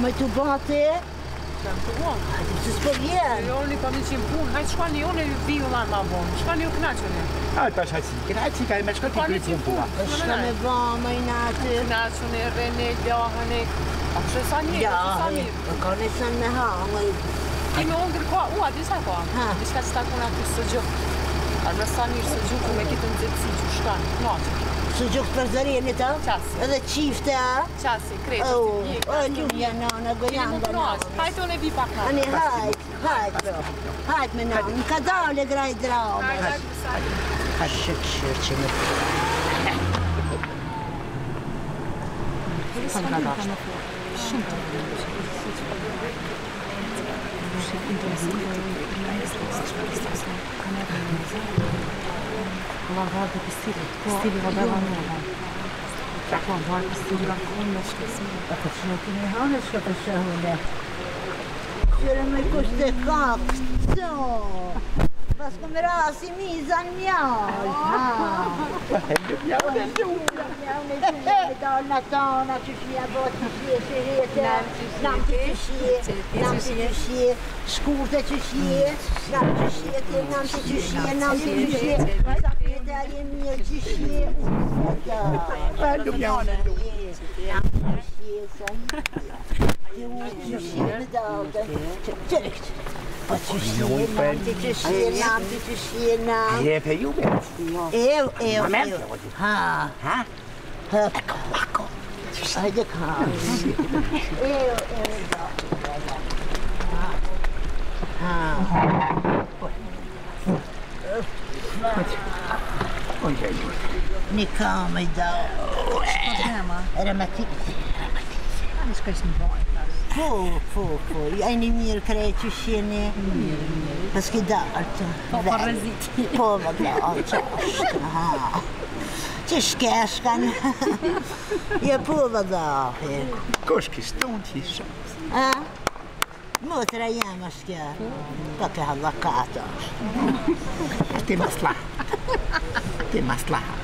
me të bate? Jam të uonë. Se s'po vjen. Jo, një pa 100 punë, hajtë shkani unë e viju ma vonë. Shkani ju knaqën e. Tash hajtë, knaqë ka me shkati për punë pua. Shka me ba, ma i natë. Knaqën e, rene, lahën e. A kështë sa mirë, sa mirë. Ka në sënë me hangë. Ti me ongër ka, disa ka. Dishka që ta kuna të së gjukë. A në sa mirë së gjukë me kitë në zëtësi që shkanë, knaqën. Së gjukë për zërini ta? Qasi. Edhe qifte, a? Qasi, kretë. Ljubja nana, gojanga nana. Hajtë unë e vi pak nana. Ani, hajtë, bro. Hajtë me nana. Në ka dale graj drame. Hajtë, shërë që me të. Shumë ka dashtë. Shumë të Lavar dhe stilit, stili va beva nova. Lavar dhe stili va kone shkesme. A ka që në të një hanë shka të shahune. Qëre me kushte kakë, pas kom rasi mizan mjallë. Mjallë e dalë në tona që shia botë që shie shirete, nam që shie, shkurte që shie, nam që shie, nam që shie, nam që shie, sapete a je mirë që shie, Po që shie, nam që shie, nam. Je për ju me? Ha? Ecco. Hajde ka. Një kam e da. Rematik. Shka ishë në bojë. Po. A një mirë krej që shjeni. Pas ki dartë. Po, paraziti. Po, që është. Që shkeshkan. Je po vëdahi. Koshki stonë që shumë. Motra jam është kja. Pa ke hallakata është. Ti maslaha.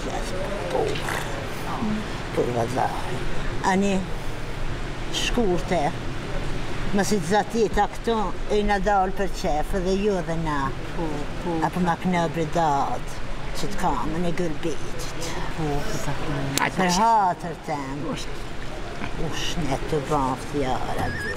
Po vëdahi. Ani shkurte. Mësi të zatita këtu e në dalë për qefë dhe ju dhe na. Apo ma knëbri datë. Që të kamë në gërbitit. Për hatër temë. Ushnet të banë fjara dhe.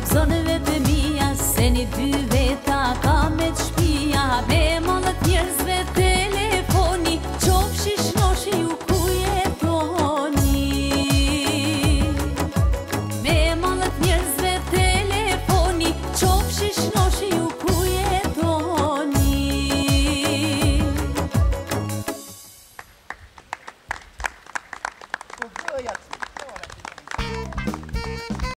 zonëve